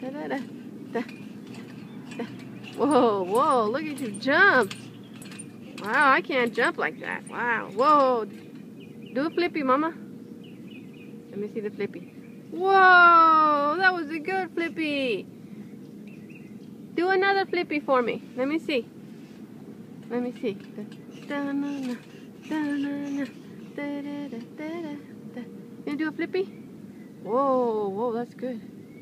Da, da, da, da, da. Whoa, whoa, look at you jump. Wow, I can't jump like that. Wow, whoa. Do a flippy, Mama. Let me see the flippy. Whoa, that was a good flippy. Do another flippy for me. Let me see. Let me see. You do a flippy? Whoa, whoa, that's good.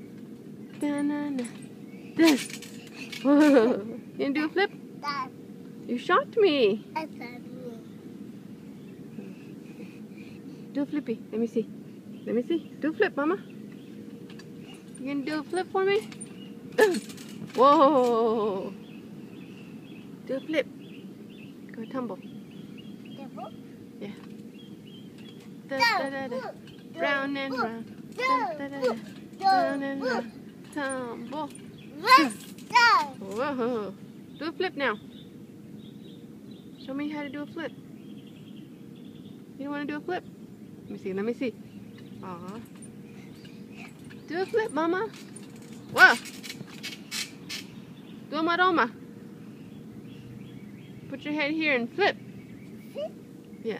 Whoa. You do a flip? You shocked me. Do a flippy. Let me see. Let me see. Do a flip, Mama. You gonna do a flip for me? Whoa. Do a flip. Go tumble. Yeah. Da, da, da, da. Round and round. Da, da, da, da. Round and round. Tumble. Whoa. Do a flip now. Show me how to do a flip. You want to do a flip? Let me see. Let me see. Aw. Do a flip, Mama. Whoa. Do a maroma. Put your head here and flip. Yeah.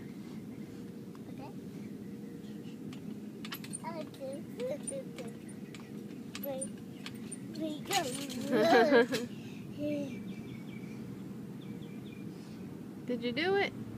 Did you do it?